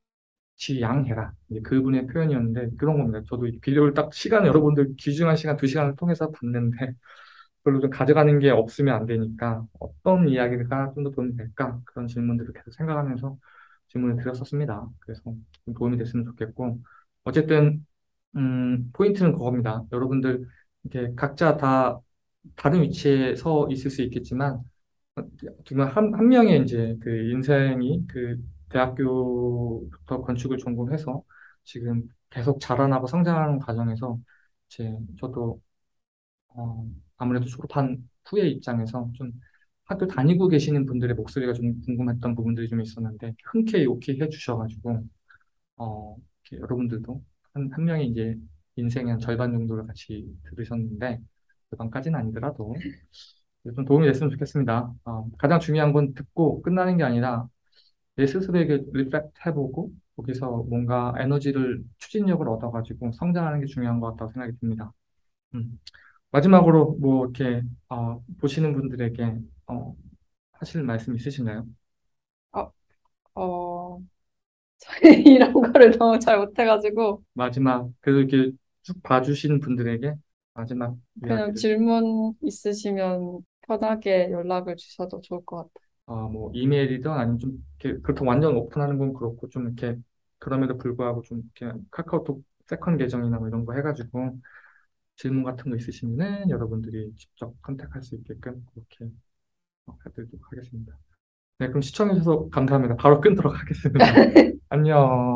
지양해라. 이제 그분의 표현이었는데 그런 겁니다. 저도 이 비디오를 딱 시간 여러분들 귀중한 시간 2시간을 통해서 봤는데 별로 좀 가져가는 게 없으면 안 되니까 어떤 이야기가 좀 더 도움이 될까 그런 질문들을 계속 생각하면서 질문을 드렸었습니다. 그래서 좀 도움이 됐으면 좋겠고 어쨌든 포인트는 그겁니다. 여러분들 이렇게 각자 다 다른 위치에 서 있을 수 있겠지만 정말 한 명의 이제 그 인생이 그 대학교부터 건축을 전공해서 지금 계속 자라나고 성장하는 과정에서 이제 저도 아무래도 졸업한 후의 입장에서 좀 학교 다니고 계시는 분들의 목소리가 좀 궁금했던 부분들이 좀 있었는데 흔쾌히 오케이 해주셔가지고 이렇게 여러분들도 한 명이 이제 인생의 한 절반 정도를 같이 들으셨는데 절반까지는 아니더라도 좀 도움이 됐으면 좋겠습니다. 가장 중요한 건 듣고 끝나는 게 아니라 내 스스로에게 리플렉트 해보고 거기서 뭔가 에너지를 추진력을 얻어가지고 성장하는 게 중요한 것 같다고 생각이 듭니다. 음. 마지막으로 뭐 이렇게 보시는 분들에게 어, 하실 말씀 있으신가요? 아, 어, 이런 거를 너무 잘 못해가지고 마지막 그래도 이렇게 쭉 봐주시는 분들에게 마지막 그냥 이야기를 질문 있으시면 편하게 연락을 주셔도 좋을 것 같아요. 뭐 이메일이든 아니면 좀 이렇게 그렇다고 완전 오픈하는 건 그렇고 좀 이렇게 그럼에도 불구하고 좀 이렇게 카카오톡 세컨 계정이나 뭐 이런 거 해가지고 질문 같은 거 있으시면은 여러분들이 직접 컨택할 수 있게끔 그렇게 해드리도록 하겠습니다. 네, 그럼 시청해주셔서 감사합니다. 바로 끊도록 하겠습니다. 안녕.